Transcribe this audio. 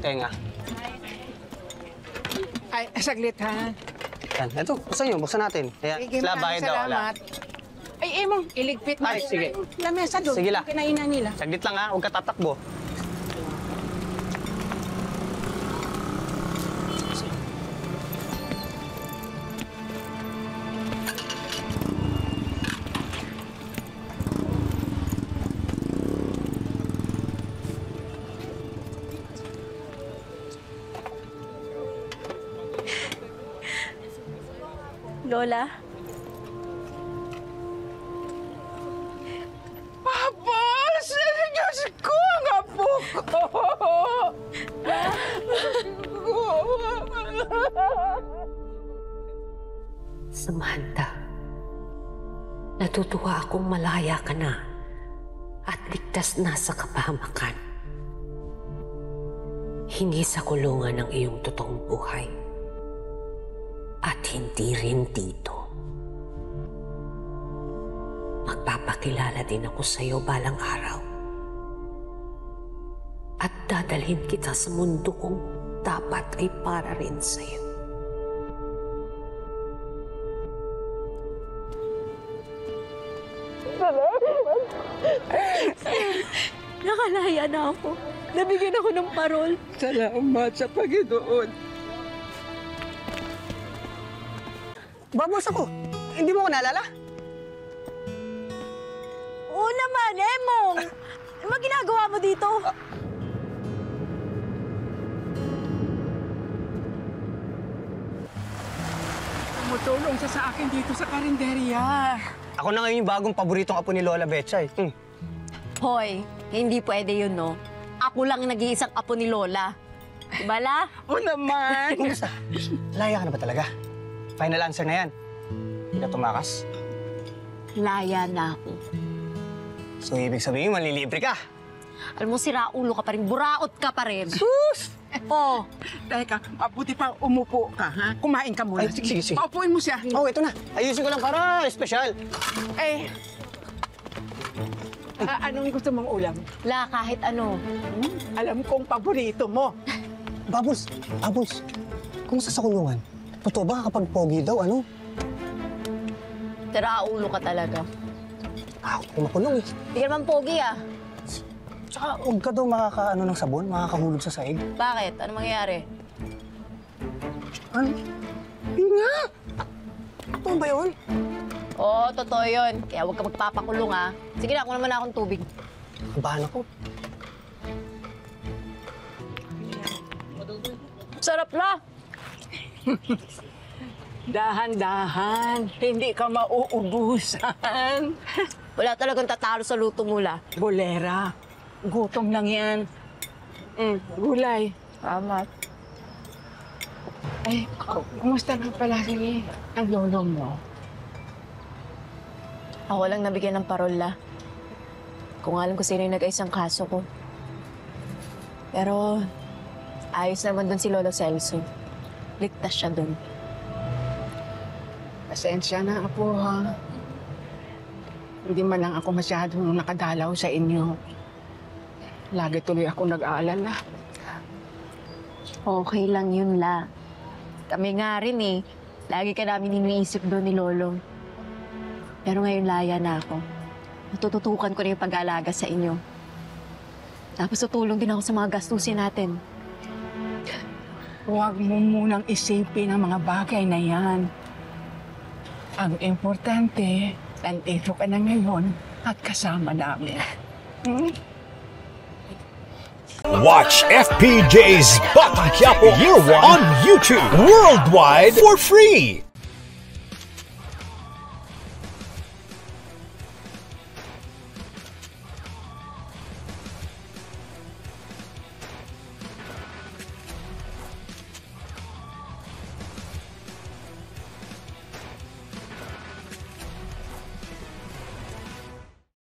Tenga. Ay, saglit ha. Yan, ito. Buksan nyo, buksan natin. Ayan, sila bayad daw. Salamat. Ay, Emong, iligpit mo. Ay, sige. Lamesa doon. Sige la. Kinainan nila. Saglit lang ha, huwag ka tatakbo. Lola? Papa! Diyos ko! Ang apo ko! Samantha, natutuwa akong malaya ka na at ligtas na sa kapahamakan. Hindi sa kulungan ng iyong totoong buhay. At hindi rin dito. Magpapakilala din ako sa iyo balang araw. At dadalhin kita sa mundo kung dapat ay para rin sa iyo. Nakalaya na ako. Nabigyan ako ng parol. Salamat sa Panginoon. Babos ako. Hindi mo ko naalala? Oo naman, Emong! Ano ginagawa mo dito? Tumutulong siya sa akin dito sa karinderya. Ako na ngayon yung bagong paboritong apo ni Lola Betchay. Hoy, hindi pwede yun, no? Ako lang nag-iisang apo ni Lola. Diba, La? Oo naman. Kumusta? Laya ka na ba talaga? Final answer na yan. Hindi ka tumakas. Laya na ako. So, ibig sabihin, malilibre ka. Alam mo, siraulo ka pa rin, buraot ka pa rin. Sus! Oh, Teka, mabuti pa umupo ka, ha? Kumain ka muna. Ay, sige. Paupuin mo siya. Oh, ito na. Ayusin ko lang para espesyal. Eh, anong gusto mong ulam? La, kahit ano. Alam kong paborito mo. Bubbles, kumusta sa kulungan? Totoo ba kapag pogi daw, ano? Siraulo ka talaga. Ako ko makulong eh. Hindi ka naman pogi, ah. Tsaka huwag ka daw makakaano ng sabon, makakahulog sa saig. Bakit? Ano mangyayari? Ano? Yun nga! Totoo ba yun? Oo, totoo yun. Kaya huwag ka magpapakulong, ah. Sige na, kuha naman akong tubig. Kabahan ako. Sarap na! Dahan-dahan, hindi ka mauubusan. Wala talagang tatalo sa luto mo, La. Bolera, gutom lang yan. Gulay. Tama. Ay, kumusta na pala ang lolo mo? Ako lang nabigyan ng parol, La. Kung alam ko sino yung nag-ayos ang kaso ko. Pero ayos naman doon si Lolo Celso. Ligtas siya doon. Pasensya na, Apo, ha? Hindi man lang ako masyadong nakadalaw sa inyo. Lagi tuloy ako nag-aalala. Okay lang yun, La. Kami nga rin eh. Lagi ka namin iniisip doon ni Lolo. Pero ngayon laya na ako. Matututukan ko na yung pag-aalaga sa inyo. Tapos tutulong din ako sa mga gastusin natin. Huwag mo munang isipin ang mga bagay na yan. Ang importante, nandito ka na ngayon at kasama namin. Watch FPJ's Batang Quiapo Year 1 on YouTube worldwide for free.